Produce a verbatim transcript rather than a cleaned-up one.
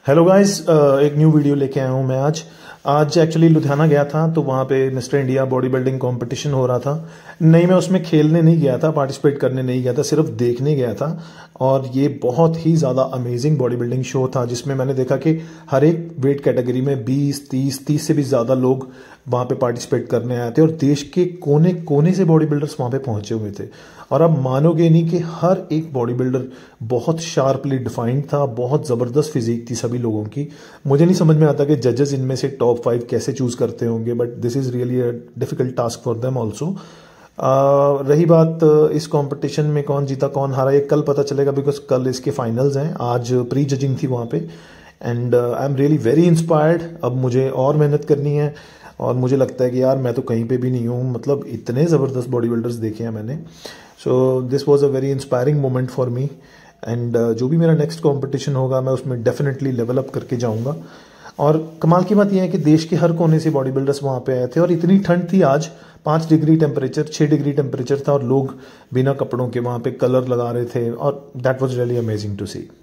Hello guys, एक new video लेके आया हूँ मैं आज आज एक्चुअली लुधियाना गया था। तो वहाँ पे mister India bodybuilding competition हो रहा था। नहीं, मैं उसमें खेलने नहीं गया था, पार्टिसिपेट करने नहीं गया था, सिर्फ देखने गया था। और ये बहुत ही ज़्यादा अमेजिंग बॉडी बिल्डिंग शो था, जिसमें मैंने देखा कि हर एक वेट कैटेगरी में बीस तीस तीस से भी ज़्यादा लोग वहाँ पे पार्टिसिपेट करने आए थे। और देश के कोने कोने से बॉडी बिल्डर्स वहाँ पे पहुंचे हुए थे। और आप मानोगे नहीं कि हर एक बॉडी बिल्डर बहुत शार्पली डिफाइंड था, बहुत ज़बरदस्त फिजिक थी सभी लोगों की। मुझे नहीं समझ में आता कि जजेस इनमें से टॉप फाइव कैसे चूज करते होंगे, but this is really a difficult task for them also. रही बात इस कंपटीशन में कौन जीता कौन हारा, ये कल पता चलेगा, बिकॉज कल इसके फाइनल्स हैं। आज प्री जजिंग थी वहाँ पे। And I am really very inspired. अब मुझे और मेहनत करनी है और मुझे लगता है कि यार मैं तो कहीं पे भी नहीं हूँ, मतलब इतने ज़बरदस्त बॉडी बिल्डर्स देखे हैं मैंने। So this was a very inspiring moment for me. And जो भी मेरा नेक्स्ट कंपटीशन होगा मैं उसमें डेफिनेटली लेवल अप करके जाऊँगा। और कमाल की बात यह है कि देश के हर कोने से बॉडी बिल्डर्स वहाँ पे आए थे। और इतनी ठंड थी आज, पाँच डिग्री टेम्परेचर, छः डिग्री टेम्परेचर था, और लोग बिना कपड़ों के वहाँ पे कलर लगा रहे थे। और that was really amazing to C.